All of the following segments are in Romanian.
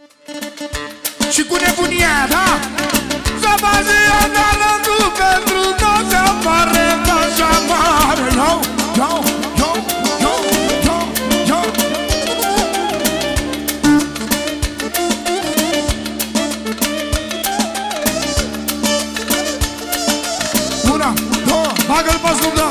Și cu nebunia, da? Zăbazia de lădu pentru toți apare așa mare. Yo, yo, yo, yo, yo, yo. Una, două, bagă-l pe scundă.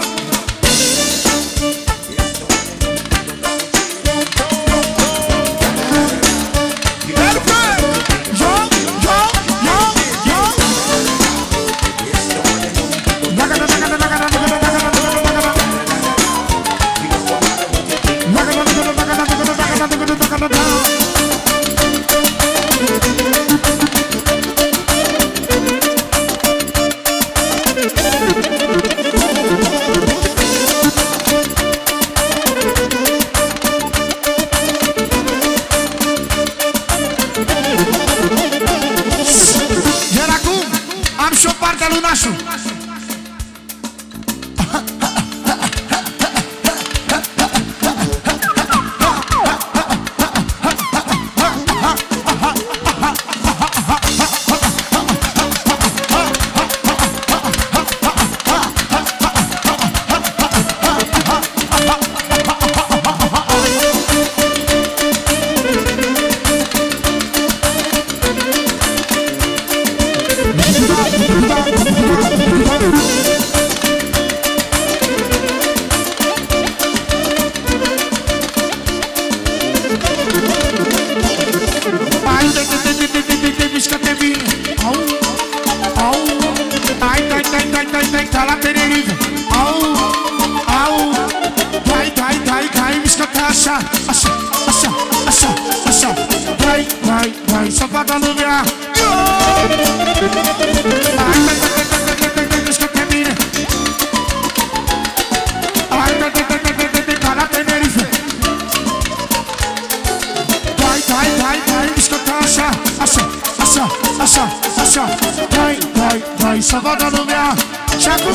Să vadă lumea. Și acum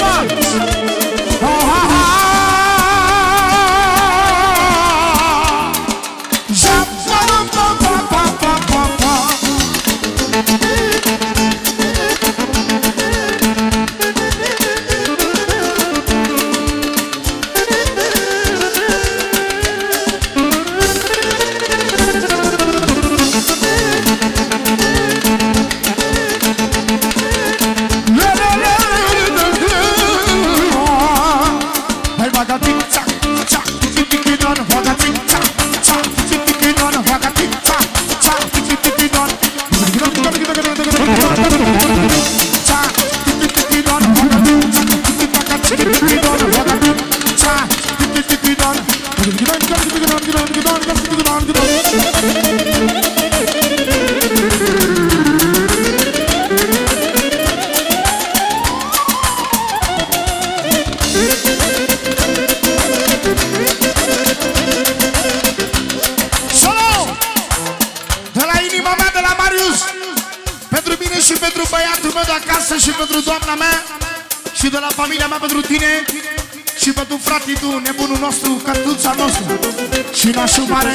și pentru doamna mea și de la familia mea pentru tine și pentru fratii tu, nebunul nostru, cătuța nostru și nașul mare.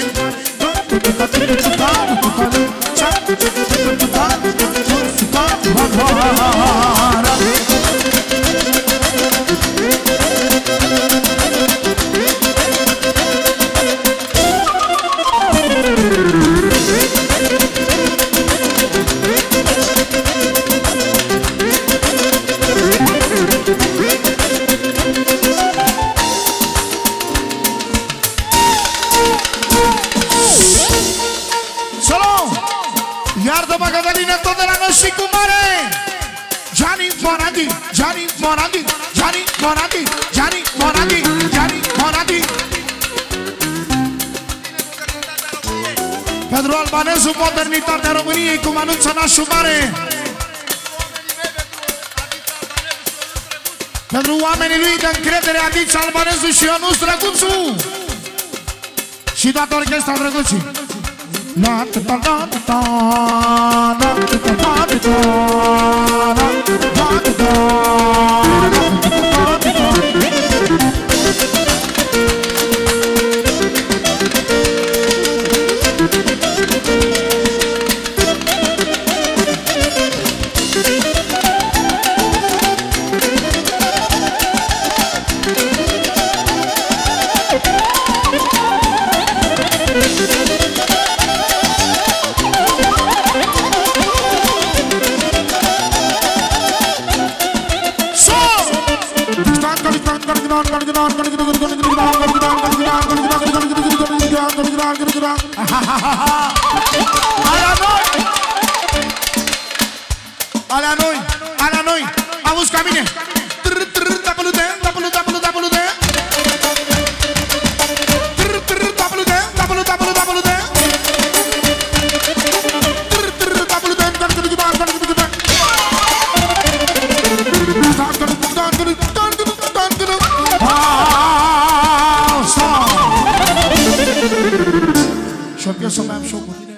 Pentru albanezul modernitatea României, cum anunță nașul mare. Pentru oamenii lui de încredere, Adiț Albanezul și Ionuț Drăguțu. Și toată orchestra Drăguții. Alea noi, auzi ca mine. Și o piesă mai am și-o cu tine.